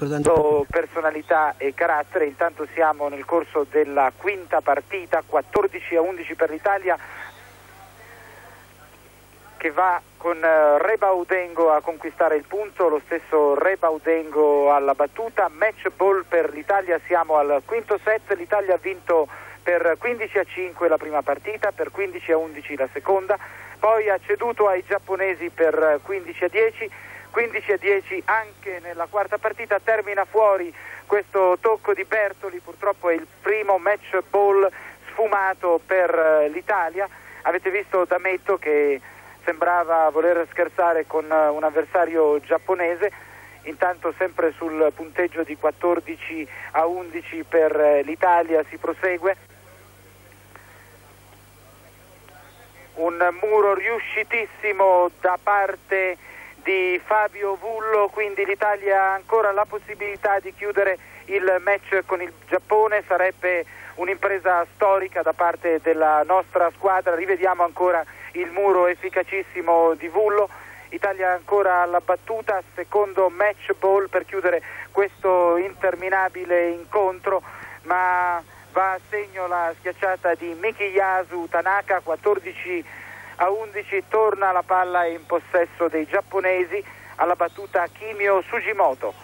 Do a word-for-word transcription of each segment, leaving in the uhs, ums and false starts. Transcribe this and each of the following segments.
ricordando personalità e carattere. Intanto siamo nel corso della quinta partita, quattordici a undici per l'Italia, che va con Rebaudengo a conquistare il punto, lo stesso Rebaudengo alla battuta. Match ball per l'Italia, siamo al quinto set, l'Italia ha vinto per quindici a cinque la prima partita, per quindici a undici la seconda, poi ha ceduto ai giapponesi per quindici a dieci, quindici a dieci anche nella quarta partita. Termina fuori questo tocco di Bertoli, purtroppo è il primo match ball sfumato per l'Italia. Avete visto D'Ametto che sembrava voler scherzare con un avversario giapponese. Intanto sempre sul punteggio di quattordici a undici per l'Italia si prosegue. Un muro riuscitissimo da parte di Fabio Vullo, quindi l'Italia ha ancora la possibilità di chiudere il match con il Giappone. Sarebbe un'impresa storica da parte della nostra squadra. Rivediamo ancora il muro efficacissimo di Vullo. Italia ancora alla battuta, secondo match ball per chiudere questo interminabile incontro, ma va a segno la schiacciata di Mikiyasu Tanaka. Quattordici a undici, torna la palla in possesso dei giapponesi, alla battuta Kimio Sugimoto.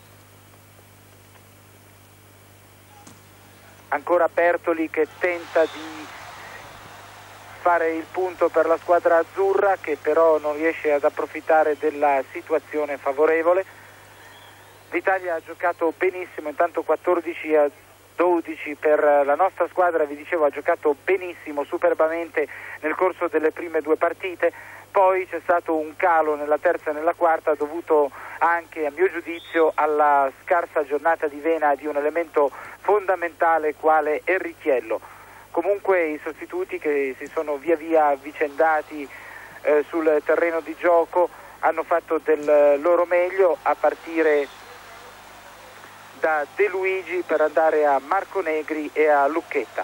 Ancora Bertoli che tenta di fare il punto per la squadra azzurra, che però non riesce ad approfittare della situazione favorevole. L'Italia ha giocato benissimo, intanto quattordici a dodici per la nostra squadra. Vi dicevo, ha giocato benissimo, superbamente nel corso delle prime due partite. Poi c'è stato un calo nella terza e nella quarta, dovuto anche, a mio giudizio, alla scarsa giornata di vena di un elemento fondamentale quale Enrichiello. Comunque i sostituti che si sono via via avvicendati eh, sul terreno di gioco hanno fatto del loro meglio, a partire da De Luigi per andare a Marco Negri e a Lucchetta.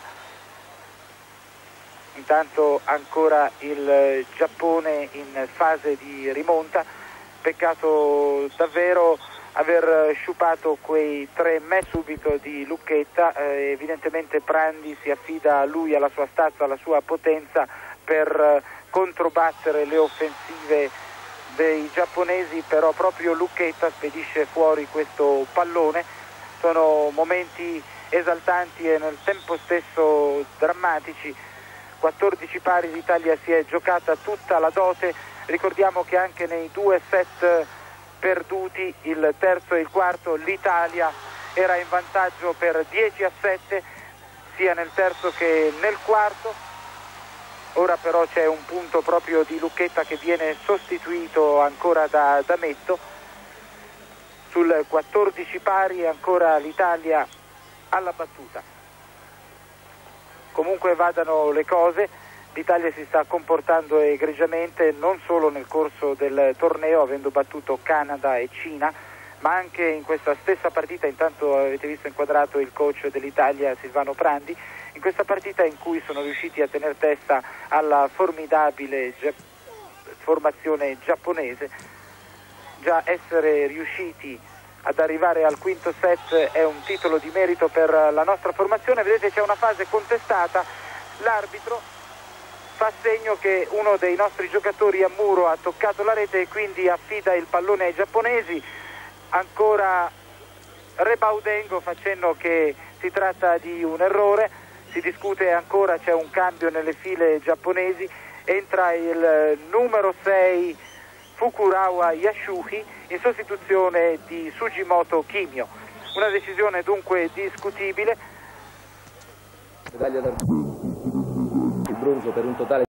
Intanto ancora il Giappone in fase di rimonta. Peccato davvero aver sciupato quei tre match subito di Lucchetta. Eh, evidentemente Prandi si affida a lui, alla sua stazza, alla sua potenza per controbattere le offensive dei giapponesi, però proprio Lucchetta spedisce fuori questo pallone. Sono momenti esaltanti e nel tempo stesso drammatici. quattordici pari, l'Italia si è giocata tutta la dote. Ricordiamo che anche nei due set perduti, il terzo e il quarto, l'Italia era in vantaggio per dieci a sette sia nel terzo che nel quarto. Ora però c'è un punto proprio di Lucchetta che viene sostituito ancora da D'Ametto. Sul quattordici pari ancora l'Italia alla battuta. Comunque vadano le cose, l'Italia si sta comportando egregiamente non solo nel corso del torneo, avendo battuto Canada e Cina, ma anche in questa stessa partita. Intanto avete visto inquadrato il coach dell'Italia, Silvano Prandi, in questa partita in cui sono riusciti a tener testa alla formidabile gia- formazione giapponese. Già essere riusciti ad arrivare al quinto set è un titolo di merito per la nostra formazione. Vedete, c'è una fase contestata, l'arbitro fa segno che uno dei nostri giocatori a muro ha toccato la rete e quindi affida il pallone ai giapponesi. Ancora Rebaudengo fa cenno che si tratta di un errore, si discute ancora, c'è un cambio nelle file giapponesi, entra il numero sei Fukurawa Yashuhi in sostituzione di Sugimoto Kimio. Una decisione dunque discutibile. Medaglia d'argento, il bronzo per un totale